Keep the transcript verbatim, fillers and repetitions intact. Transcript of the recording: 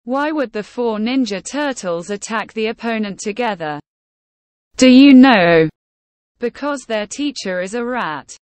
Why would the four Ninja Turtles attack the opponent together? Do you know? Because their teacher is a rat.